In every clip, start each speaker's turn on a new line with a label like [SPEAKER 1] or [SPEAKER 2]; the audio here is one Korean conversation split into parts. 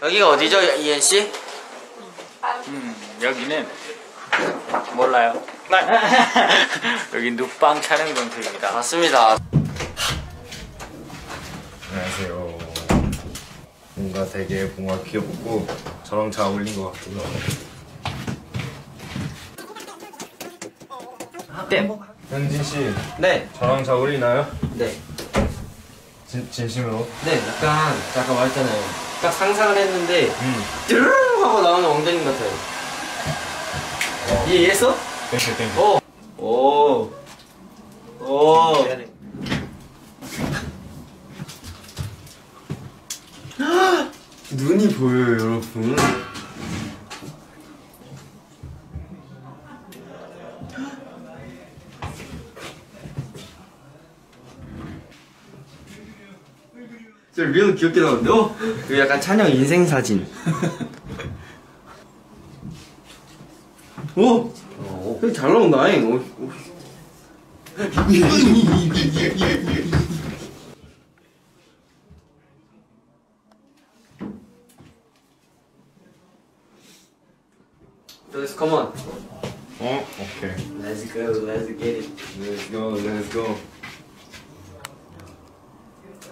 [SPEAKER 1] 여기가 어디죠, 이엔 씨?
[SPEAKER 2] 여기는 몰라요. 여기 눕방 촬영 장소입니다.
[SPEAKER 1] 맞습니다.
[SPEAKER 3] 안녕하세요. 뭔가 되게 귀엽고 저랑 잘 어울린 것 같고요.
[SPEAKER 1] 네.
[SPEAKER 3] 현진 씨,
[SPEAKER 1] 네.
[SPEAKER 3] 저랑 잘 어울리나요?
[SPEAKER 1] 네.
[SPEAKER 3] 진심으로?
[SPEAKER 1] 네, 약간 아까 말했잖아요. 딱 상상을 했는데 뚜루루 하고 나오는 엉덩이 같아요. 이해했어?
[SPEAKER 3] 땡큐.
[SPEAKER 1] 오. 눈이 보여요, 여러분. 저 리얼 귀엽게 나오는데? 이거 약간 찬영 인생 사진. 오! 되게 잘 나온다, 잉. Let's come on.
[SPEAKER 3] 오케이.
[SPEAKER 1] Let's go, let's get it.
[SPEAKER 3] Let's go.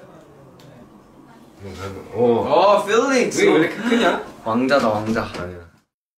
[SPEAKER 3] 오.
[SPEAKER 1] feelings. 왜 이렇게 크냐? 왕자다, 왕자.
[SPEAKER 3] 아니야.